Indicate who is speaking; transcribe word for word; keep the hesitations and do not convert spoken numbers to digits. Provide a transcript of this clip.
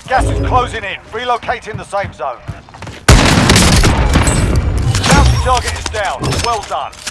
Speaker 1: Gas is closing in. Relocating the safe zone. Bounty target is down. Well done.